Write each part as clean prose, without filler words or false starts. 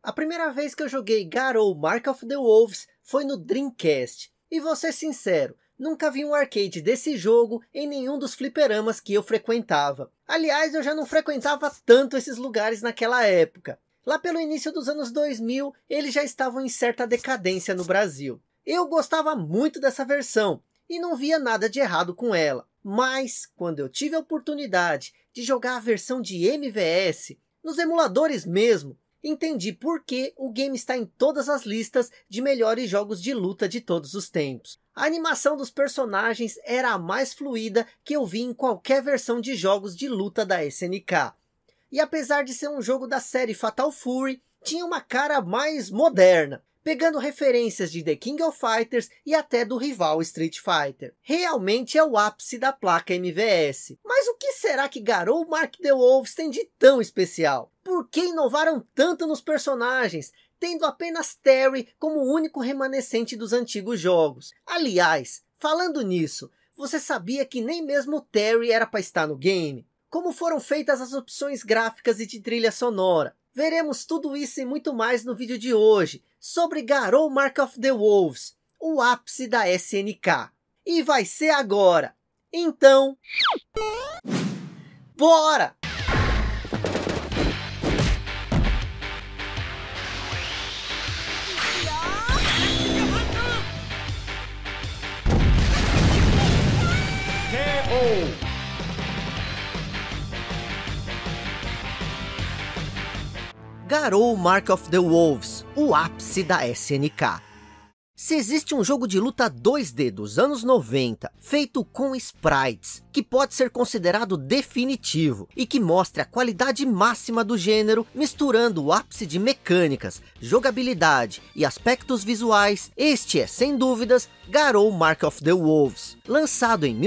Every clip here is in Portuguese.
A primeira vez que eu joguei Garou Mark of the Wolves foi no Dreamcast. E vou ser sincero, nunca vi um arcade desse jogo em nenhum dos fliperamas que eu frequentava. Aliás, eu já não frequentava tanto esses lugares naquela época. Lá pelo início dos anos 2000, eles já estavam em certa decadência no Brasil. Eu gostava muito dessa versão e não via nada de errado com ela. Mas, quando eu tive a oportunidade de jogar a versão de MVS, nos emuladores mesmo, entendi por que o game está em todas as listas de melhores jogos de luta de todos os tempos. A animação dos personagens era a mais fluida que eu vi em qualquer versão de jogos de luta da SNK. E apesar de ser um jogo da série Fatal Fury, tinha uma cara mais moderna, pegando referências de The King of Fighters e até do rival Street Fighter. Realmente é o ápice da placa MVS. Mas o que será que Garou Mark the Wolves tem de tão especial? Por que inovaram tanto nos personagens, tendo apenas Terry como o único remanescente dos antigos jogos? Aliás, falando nisso, você sabia que nem mesmo Terry era para estar no game? Como foram feitas as opções gráficas e de trilha sonora? Veremos tudo isso e muito mais no vídeo de hoje, sobre Garou Mark of the Wolves, o ápice da SNK. E vai ser agora. Então, bora! Garou Mark of the Wolves, o ápice da SNK. Se existe um jogo de luta 2D dos anos 90, feito com sprites, que pode ser considerado definitivo, e que mostra a qualidade máxima do gênero, misturando o ápice de mecânicas, jogabilidade e aspectos visuais, este é, sem dúvidas, Garou Mark of the Wolves. Lançado em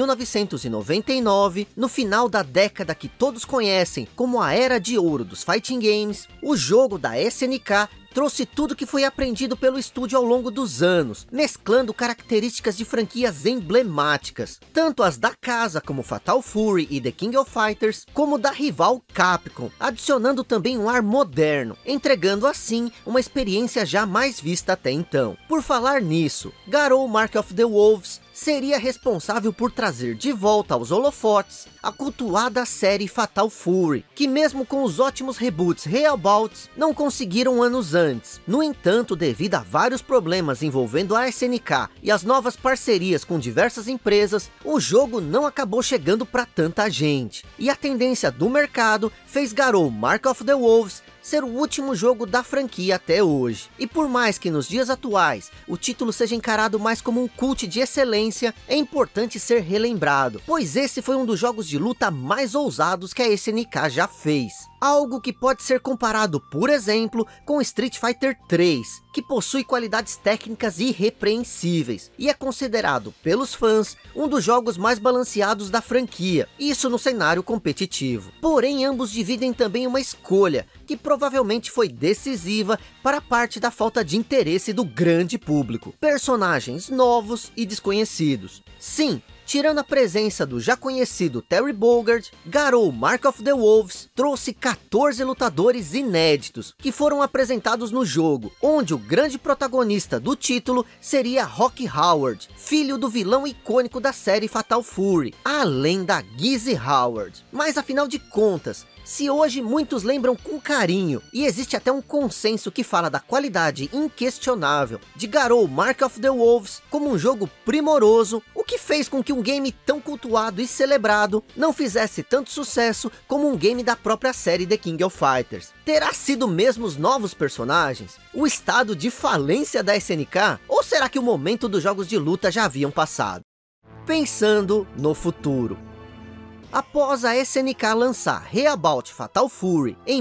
1999, no final da década que todos conhecem como a Era de Ouro dos Fighting Games, o jogo da SNK trouxe tudo que foi aprendido pelo estúdio ao longo dos anos, mesclando características de franquias emblemáticas, tanto as da casa como Fatal Fury e The King of Fighters, como da rival Capcom, adicionando também um ar moderno, entregando assim uma experiência jamais vista até então. Por falar nisso, Garou Mark of the Wolves seria responsável por trazer de volta aos holofotes a cultuada série Fatal Fury, que mesmo com os ótimos reboots Realbouts, não conseguiram anos antes. No entanto, devido a vários problemas envolvendo a SNK e as novas parcerias com diversas empresas, o jogo não acabou chegando para tanta gente. E a tendência do mercado fez Garou Mark of the Wolves ser o último jogo da franquia até hoje. E por mais que nos dias atuais o título seja encarado mais como um cult de excelência, é importante ser relembrado, pois esse foi um dos jogos de luta mais ousados que a SNK já fez. Algo que pode ser comparado, por exemplo, com Street Fighter 3, que possui qualidades técnicas irrepreensíveis, e é considerado pelos fãs um dos jogos mais balanceados da franquia, isso no cenário competitivo. Porém, ambos dividem também uma escolha, que provavelmente foi decisiva para parte da falta de interesse do grande público: personagens novos e desconhecidos. Sim, tirando a presença do já conhecido Terry Bogard, Garou Mark of the Wolves trouxe 14 lutadores inéditos, que foram apresentados no jogo, onde o grande protagonista do título seria Rock Howard, filho do vilão icônico da série Fatal Fury, além da Gizzy Howard. Mas afinal de contas, se hoje muitos lembram com carinho, e existe até um consenso que fala da qualidade inquestionável de Garou Mark of the Wolves como um jogo primoroso, o que fez com que um game tão cultuado e celebrado não fizesse tanto sucesso como um game da própria série The King of Fighters? Terá sido mesmo os novos personagens? O estado de falência da SNK? Ou será que o momento dos jogos de luta já haviam passado? Pensando no futuro. Após a SNK lançar Reabout Fatal Fury em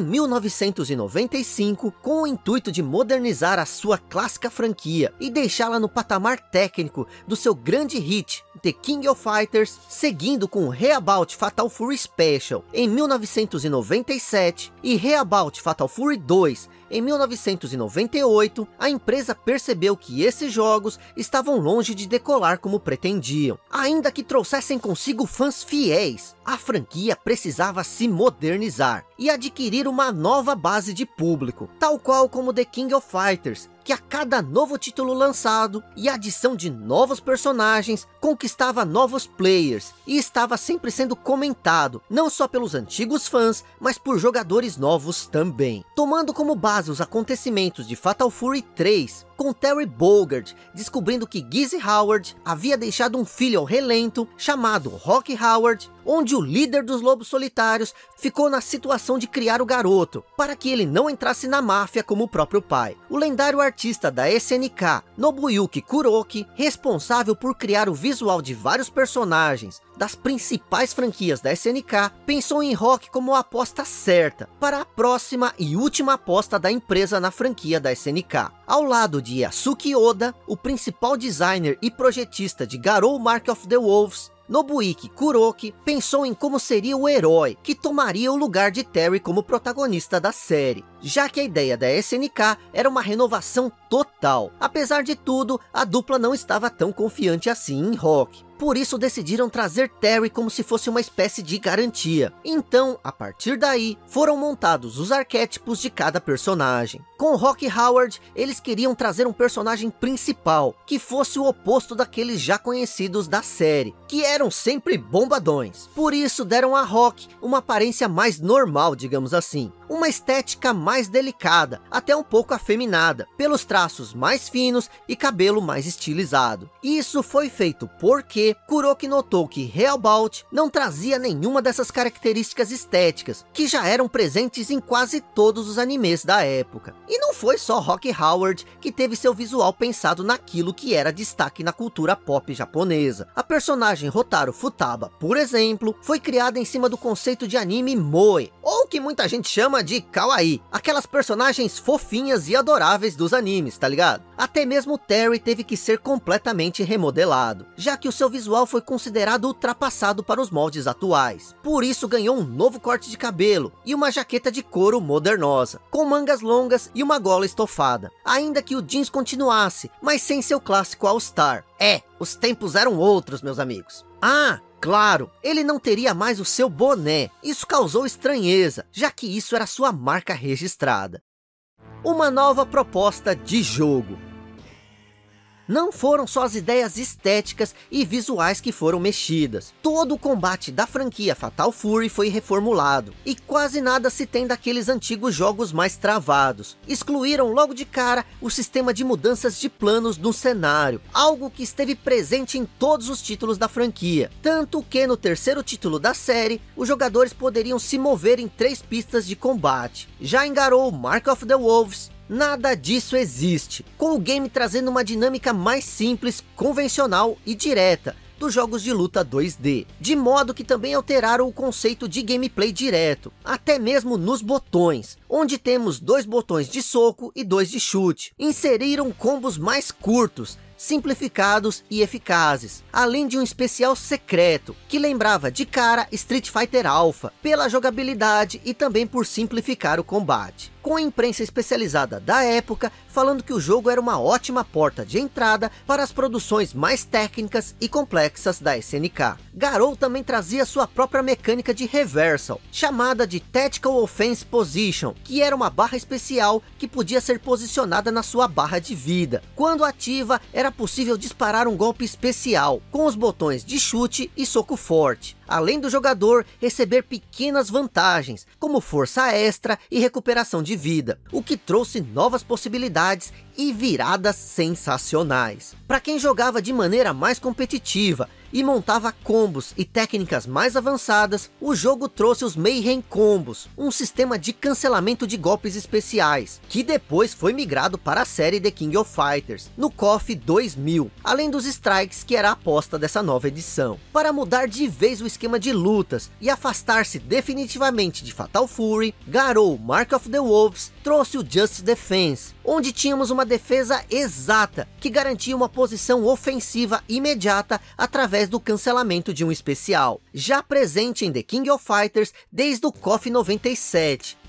1995, com o intuito de modernizar a sua clássica franquia e deixá-la no patamar técnico do seu grande hit The King of Fighters, seguindo com Reabout Fatal Fury Special em 1997 e Reabout Fatal Fury 2 em 1998, a empresa percebeu que esses jogos estavam longe de decolar como pretendiam. Ainda que trouxessem consigo fãs fiéis, a franquia precisava se modernizar e adquirir uma nova base de público, tal qual como The King of Fighters, que a cada novo título lançado e a adição de novos personagens conquistava novos players e estava sempre sendo comentado, não só pelos antigos fãs, mas por jogadores novos também. Tomando como base os acontecimentos de Fatal Fury 3, com Terry Bogard descobrindo que Gizzy Howard havia deixado um filho ao relento chamado Rocky Howard, onde o líder dos Lobos Solitários ficou na situação de criar o garoto, para que ele não entrasse na máfia como o próprio pai. O lendário artista da SNK, Nobuyuki Kuroki, responsável por criar o visual de vários personagens das principais franquias da SNK, pensou em Rocky como a aposta certa para a próxima e última aposta da empresa na franquia da SNK. Ao lado de Yasuki Oda, o principal designer e projetista de Garou Mark of the Wolves, Nobuiki Kuroki pensou em como seria o herói que tomaria o lugar de Terry como protagonista da série, já que a ideia da SNK era uma renovação total. Apesar de tudo, a dupla não estava tão confiante assim em Rocky. Por isso decidiram trazer Terry como se fosse uma espécie de garantia. Então, a partir daí, foram montados os arquétipos de cada personagem. Com Rocky Howard, eles queriam trazer um personagem principal, que fosse o oposto daqueles já conhecidos da série, que eram sempre bombadões. Por isso deram a Rocky uma aparência mais normal, digamos assim. Uma estética mais delicada, até um pouco afeminada, pelos traços mais finos e cabelo mais estilizado. Isso foi feito porque Kuroki notou que Hellbound não trazia nenhuma dessas características estéticas, que já eram presentes em quase todos os animes da época. E não foi só Rocky Howard que teve seu visual pensado naquilo que era destaque na cultura pop japonesa. A personagem Hotaru Futaba, por exemplo, foi criada em cima do conceito de anime moe, ou que muita gente chama de kawaii, aquelas personagens fofinhas e adoráveis dos animes, tá ligado? Até mesmo Terry teve que ser completamente remodelado, já que o seu visual foi considerado ultrapassado para os moldes atuais. Por isso ganhou um novo corte de cabelo e uma jaqueta de couro modernosa, com mangas longas e uma gola estofada, ainda que o jeans continuasse, mas sem seu clássico All-Star. Os tempos eram outros, meus amigos. Claro, ele não teria mais o seu boné. Isso causou estranheza, já que isso era sua marca registrada. Uma nova proposta de jogo. Não foram só as ideias estéticas e visuais que foram mexidas. Todo o combate da franquia Fatal Fury foi reformulado, e quase nada se tem daqueles antigos jogos mais travados. Excluíram logo de cara o sistema de mudanças de planos no cenário, algo que esteve presente em todos os títulos da franquia. Tanto que no terceiro título da série, os jogadores poderiam se mover em 3 pistas de combate. Já em Garou Mark of the Wolves, nada disso existe, com o game trazendo uma dinâmica mais simples, convencional e direta dos jogos de luta 2D, de modo que também alteraram o conceito de gameplay direto, até mesmo nos botões, onde temos 2 botões de soco e 2 de chute. Inseriram combos mais curtos, simplificados e eficazes, além de um especial secreto, que lembrava de cara Street Fighter Alpha, pela jogabilidade e também por simplificar o combate. Com a imprensa especializada da época falando que o jogo era uma ótima porta de entrada para as produções mais técnicas e complexas da SNK. Garou também trazia sua própria mecânica de reversal, chamada de Tactical Offense Position, que era uma barra especial que podia ser posicionada na sua barra de vida. Quando ativa, era possível disparar um golpe especial, com os botões de chute e soco forte, além do jogador receber pequenas vantagens, como força extra e recuperação de vida, o que trouxe novas possibilidades e viradas sensacionais. Para quem jogava de maneira mais competitiva e montava combos e técnicas mais avançadas, o jogo trouxe os Mayhem Combos, um sistema de cancelamento de golpes especiais, que depois foi migrado para a série The King of Fighters, no KOF 2000, além dos Strikes, que era a aposta dessa nova edição. Para mudar de vez o esquema de lutas e afastar-se definitivamente de Fatal Fury, Garou Mark of the Wolves trouxe o Just Defense, onde tínhamos uma defesa exata, que garantia uma posição ofensiva imediata através do cancelamento de um especial, já presente em The King of Fighters desde o KOF 97,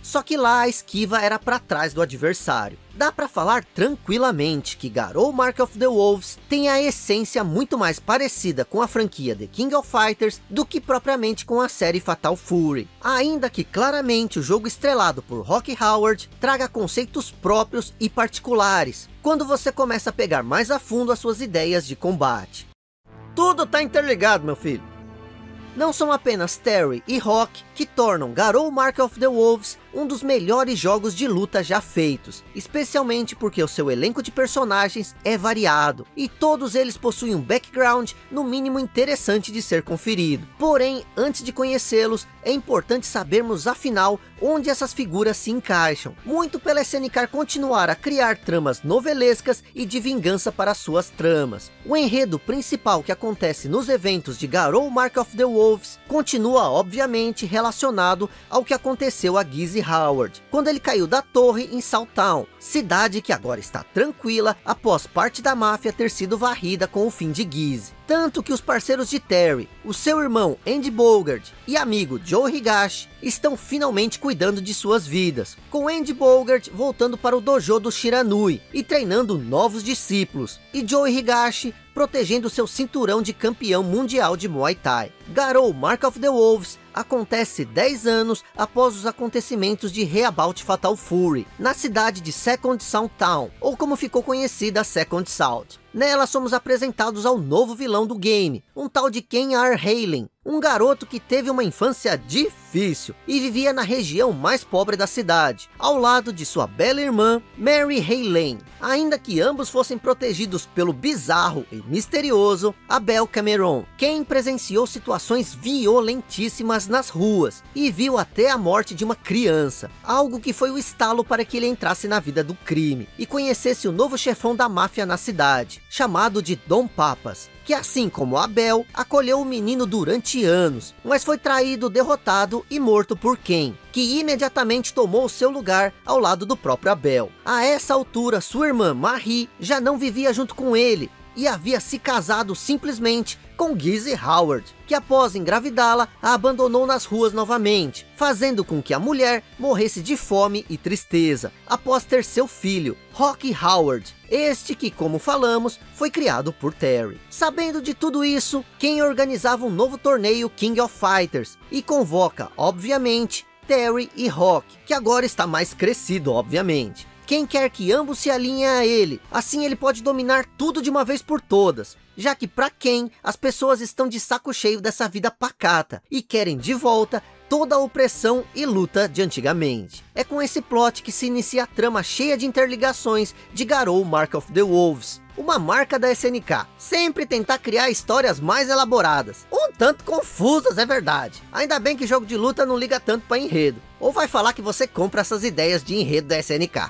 só que lá a esquiva era para trás do adversário. Dá para falar tranquilamente que Garou Mark of the Wolves tem a essência muito mais parecida com a franquia The King of Fighters do que propriamente com a série Fatal Fury. Ainda que claramente o jogo estrelado por Rocky Howard traga conceitos próprios e particulares, quando você começa a pegar mais a fundo as suas ideias de combate. Tudo tá interligado, meu filho. Não são apenas Terry e Rock que tornam Garou Mark of the Wolves um dos melhores jogos de luta já feitos, especialmente porque o seu elenco de personagens é variado, e todos eles possuem um background no mínimo interessante de ser conferido. Porém, antes de conhecê-los, é importante sabermos afinal onde essas figuras se encaixam, muito pela SNK continuar a criar tramas novelescas e de vingança para suas tramas. O enredo principal que acontece nos eventos de Garou Mark of the Wolves continua obviamente relacionado ao que aconteceu a Gizzy Howard, quando ele caiu da torre em Southtown, cidade que agora está tranquila após parte da máfia ter sido varrida com o fim de Gizzy. Tanto que os parceiros de Terry, o seu irmão Andy Bogard e amigo Joe Higashi estão finalmente cuidando de suas vidas, com Andy Bogard voltando para o dojo do Shiranui e treinando novos discípulos, e Joe Higashi protegendo seu cinturão de campeão mundial de Muay Thai. Garou Mark of the Wolves acontece 10 anos após os acontecimentos de Reabout Fatal Fury, na cidade de Second Southtown, ou como ficou conhecida, Second South. Nela somos apresentados ao novo vilão do game, um tal de Ken Arhalen, um garoto que teve uma infância difícil e vivia na região mais pobre da cidade, ao lado de sua bela irmã, Mary Halen, ainda que ambos fossem protegidos pelo bizarro e misterioso Abel Cameron. Ken presenciou situações violentíssimas nas ruas e viu até a morte de uma criança, algo que foi o estalo para que ele entrasse na vida do crime e conhecesse o novo chefão da máfia na cidade, chamado de Don Papas, que assim como Abel, acolheu o menino durante anos, mas foi traído, derrotado e morto por Ken, que imediatamente tomou seu lugar ao lado do próprio Abel. A essa altura, sua irmã Marie já não vivia junto com ele, e havia se casado simplesmente com Gizzy Howard, que após engravidá-la, a abandonou nas ruas novamente, fazendo com que a mulher morresse de fome e tristeza, após ter seu filho, Rocky Howard, este que, como falamos, foi criado por Terry. Sabendo de tudo isso, Ken organizava um novo torneio King of Fighters, e convoca, obviamente, Terry e Rock, que agora está mais crescido, obviamente. Quem quer que ambos se alinhem a ele, assim ele pode dominar tudo de uma vez por todas, já que para Ken, as pessoas estão de saco cheio dessa vida pacata, e querem de volta toda a opressão e luta de antigamente. É com esse plot que se inicia a trama cheia de interligações de Garou Mark of the Wolves, uma marca da SNK, sempre tentar criar histórias mais elaboradas, um tanto confusas, é verdade. Ainda bem que jogo de luta não liga tanto para enredo, ou vai falar que você compra essas ideias de enredo da SNK.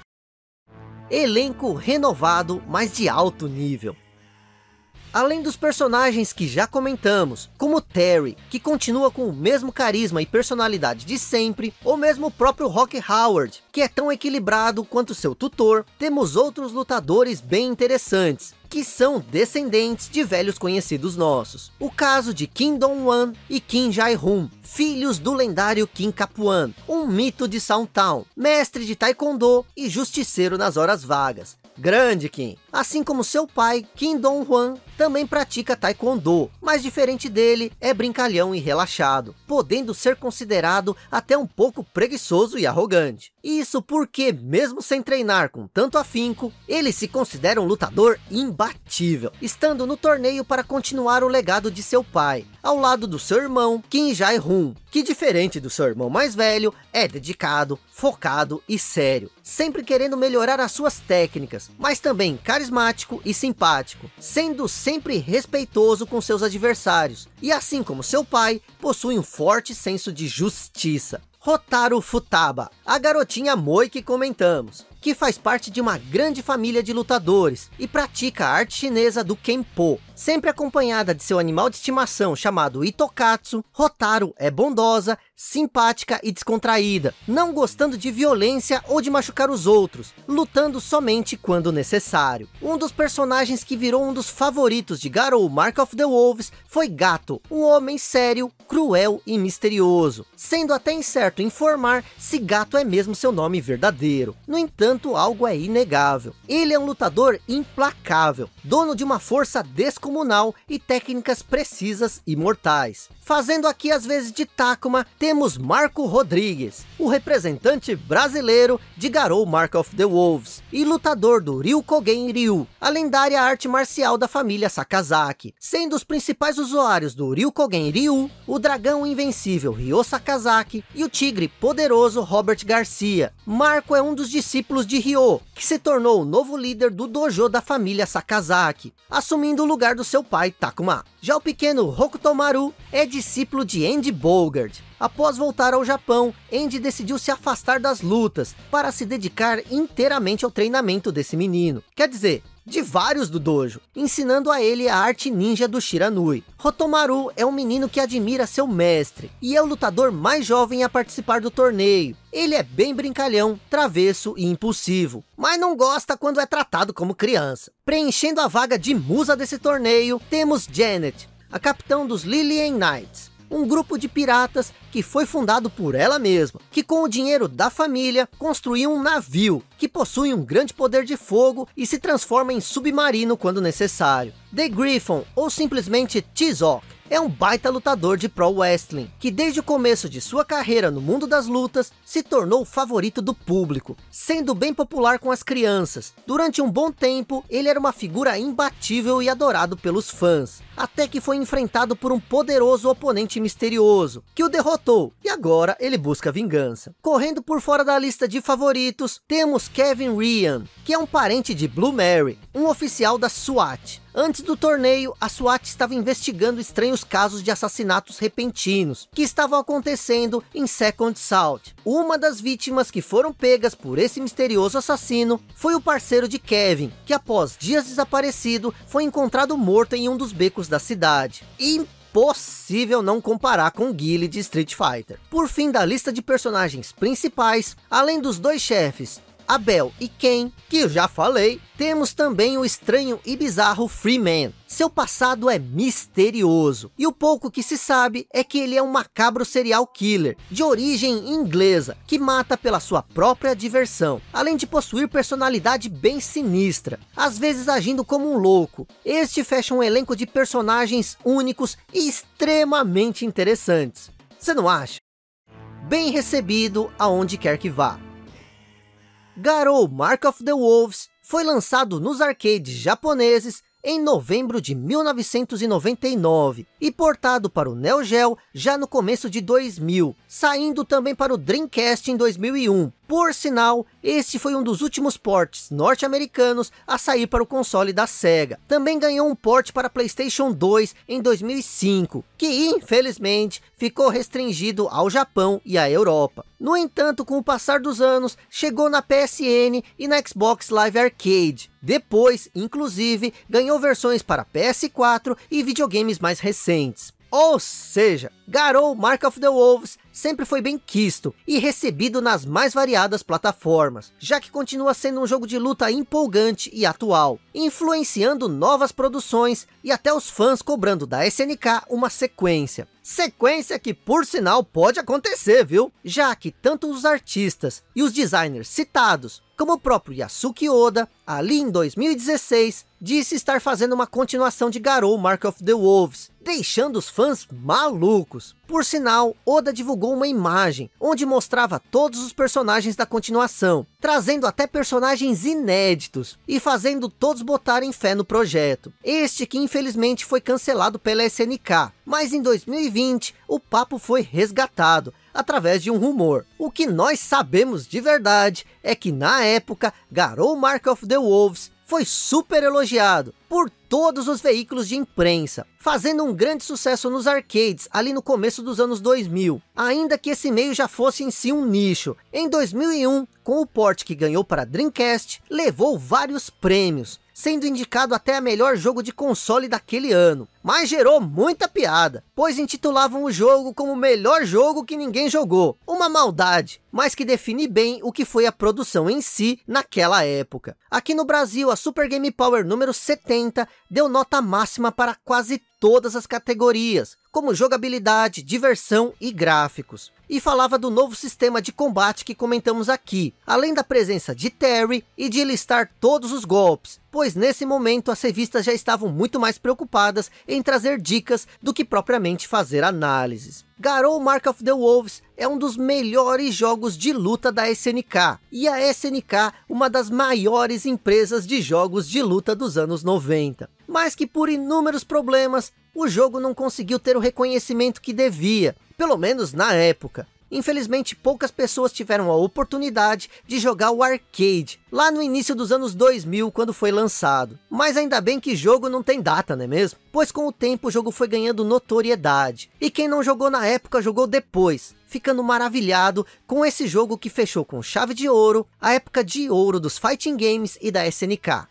Elenco renovado, mas de alto nível. Além dos personagens que já comentamos, como Terry, que continua com o mesmo carisma e personalidade de sempre, ou mesmo o próprio Rocky Howard, que é tão equilibrado quanto seu tutor, temos outros lutadores bem interessantes, que são descendentes de velhos conhecidos nossos. O caso de Kim Dong-wan e Kim Jae-hoon, filhos do lendário Kim Kapuan, um mito de Southtown, mestre de taekwondo e justiceiro nas horas vagas. Grande Kim! Assim como seu pai, Kim Dong-hwan, também pratica taekwondo, mas diferente dele, é brincalhão e relaxado, podendo ser considerado até um pouco preguiçoso e arrogante. Isso porque, mesmo sem treinar com tanto afinco, ele se considera um lutador imbatível, estando no torneio para continuar o legado de seu pai, ao lado do seu irmão, Kim Jae-hoon, que diferente do seu irmão mais velho, é dedicado, focado e sério, sempre querendo melhorar as suas técnicas, mas também carismático e simpático, sendo sempre respeitoso com seus adversários, e assim como seu pai, possui um forte senso de justiça. Hotaru Futaba, a garotinha Moi que comentamos, que faz parte de uma grande família de lutadores, e pratica a arte chinesa do Kenpo, sempre acompanhada de seu animal de estimação chamado Itokatsu, Hotaru é bondosa, simpática e descontraída, não gostando de violência ou de machucar os outros, lutando somente quando necessário. Um dos personagens que virou um dos favoritos de Garou Mark of the Wolves foi Gato, um homem sério, cruel e misterioso, sendo até incerto informar se Gato é mesmo seu nome verdadeiro. No entanto, algo é inegável: ele é um lutador implacável, dono de uma força descomunal e técnicas precisas e mortais. Fazendo aqui as vezes de Takuma, temos Marco Rodrigues, o representante brasileiro de Garou Mark of the Wolves, e lutador do Ryukogen Ryu, a lendária arte marcial da família Sakazaki, sendo os principais usuários do Ryukogen Ryu, o dragão invencível Ryo Sakazaki e o tigre poderoso Robert Garcia. Marco é um dos discípulos de Ryo, que se tornou o novo líder do dojo da família Sakazaki, assumindo o lugar do seu pai Takuma. Já o pequeno Hokutomaru é discípulo de Andy Bogard. Após voltar ao Japão, Andy decidiu se afastar das lutas para se dedicar inteiramente ao treinamento desse menino. Quer dizer, de vários do dojo, ensinando a ele a arte ninja do Shiranui. Hotomaru é um menino que admira seu mestre, e é o lutador mais jovem a participar do torneio. Ele é bem brincalhão, travesso e impulsivo, mas não gosta quando é tratado como criança. Preenchendo a vaga de musa desse torneio, temos Janet, a capitã dos Lillian Knights, um grupo de piratas que foi fundado por ela mesma, que com o dinheiro da família construiu um navio que possui um grande poder de fogo e se transforma em submarino quando necessário. The Griffon, ou simplesmente T-Zoc, é um baita lutador de Pro Wrestling, que desde o começo de sua carreira no mundo das lutas, se tornou o favorito do público, sendo bem popular com as crianças. Durante um bom tempo, ele era uma figura imbatível e adorado pelos fãs, até que foi enfrentado por um poderoso oponente misterioso, que o derrotou, e agora ele busca vingança. Correndo por fora da lista de favoritos, temos Kevin Ryan, que é um parente de Blue Mary, um oficial da SWAT. Antes do torneio, a SWAT estava investigando estranhos casos de assassinatos repentinos que estavam acontecendo em Second South. Uma das vítimas que foram pegas por esse misterioso assassino foi o parceiro de Kevin, que após dias desaparecido, foi encontrado morto em um dos becos da cidade. Impossível não comparar com Guile de Street Fighter. Por fim da lista de personagens principais, além dos dois chefes, Abel e Ken, que eu já falei, temos também o estranho e bizarro Freeman. Seu passado é misterioso, e o pouco que se sabe é que ele é um macabro serial killer, de origem inglesa, que mata pela sua própria diversão, além de possuir personalidade bem sinistra, às vezes agindo como um louco. Este fecha um elenco de personagens únicos e extremamente interessantes. Você não acha? Bem recebido aonde quer que vá. Garou Mark of the Wolves foi lançado nos arcades japoneses em novembro de 1999 e portado para o Neo Geo já no começo de 2000, saindo também para o Dreamcast em 2001. Por sinal, este foi um dos últimos ports norte-americanos a sair para o console da Sega. Também ganhou um port para PlayStation 2 em 2005, que infelizmente ficou restringido ao Japão e à Europa. No entanto, com o passar dos anos, chegou na PSN e na Xbox Live Arcade. Depois, inclusive, ganhou versões para PS4 e videogames mais recentes. Ou seja, Garou Mark of the Wolves sempre foi bem quisto e recebido nas mais variadas plataformas, já que continua sendo um jogo de luta empolgante e atual, influenciando novas produções e até os fãs cobrando da SNK uma sequência. Sequência que, por sinal, pode acontecer, viu? Já que tanto os artistas e os designers citados, como o próprio Yasuki Oda, ali em 2016, disse estar fazendo uma continuação de Garou Mark of the Wolves, deixando os fãs malucos. Por sinal, Oda divulgou uma imagem, onde mostrava todos os personagens da continuação, trazendo até personagens inéditos, e fazendo todos botarem fé no projeto. Este que infelizmente foi cancelado pela SNK, mas em 2020 o papo foi resgatado, através de um rumor. O que nós sabemos de verdade é que na época, Garou Mark of the Wolves foi super elogiado por todos os veículos de imprensa, fazendo um grande sucesso nos arcades ali no começo dos anos 2000, ainda que esse meio já fosse em si um nicho. Em 2001, com o port que ganhou para Dreamcast, levou vários prêmios, sendo indicado até a melhor jogo de console daquele ano. Mas gerou muita piada, pois intitulavam o jogo como o melhor jogo que ninguém jogou. Uma maldade, mas que define bem o que foi a produção em si naquela época. Aqui no Brasil, a Super Game Power número 70 deu nota máxima para quase todas as categorias, como jogabilidade, diversão e gráficos. E falava do novo sistema de combate que comentamos aqui, além da presença de Terry e de listar todos os golpes, pois nesse momento as revistas já estavam muito mais preocupadas em trazer dicas do que propriamente fazer análises. Garou Mark of the Wolves é um dos melhores jogos de luta da SNK, e a SNK uma das maiores empresas de jogos de luta dos anos 90. Mas que por inúmeros problemas, o jogo não conseguiu ter o reconhecimento que devia, pelo menos na época. Infelizmente, poucas pessoas tiveram a oportunidade de jogar o arcade, lá no início dos anos 2000, quando foi lançado. Mas ainda bem que jogo não tem data, não é mesmo? Pois com o tempo o jogo foi ganhando notoriedade. E quem não jogou na época, jogou depois, ficando maravilhado com esse jogo que fechou com chave de ouro a época de ouro dos fighting games e da SNK.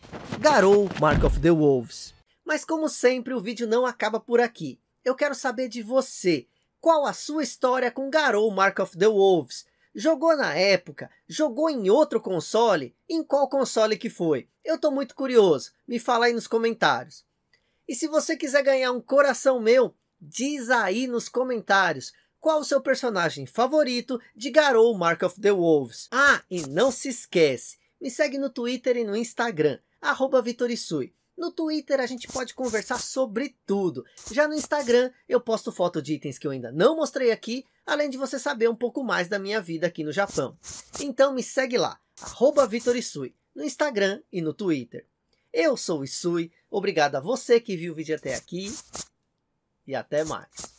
Garou Mark of the Wolves. Mas como sempre, o vídeo não acaba por aqui. Eu quero saber de você. Qual a sua história com Garou Mark of the Wolves? Jogou na época? Jogou em outro console? Em qual console que foi? Eu tô muito curioso. Me fala aí nos comentários. E se você quiser ganhar um coração meu, diz aí nos comentários qual o seu personagem favorito de Garou Mark of the Wolves. Ah, e não se esquece, me segue no Twitter e no Instagram, @VitorIsui. No Twitter a gente pode conversar sobre tudo. Já no Instagram eu posto foto de itens que eu ainda não mostrei aqui, além de você saber um pouco mais da minha vida aqui no Japão. Então me segue lá, @VitorIsui, no Instagram e no Twitter. Eu sou o Isui, obrigado a você que viu o vídeo até aqui e até mais.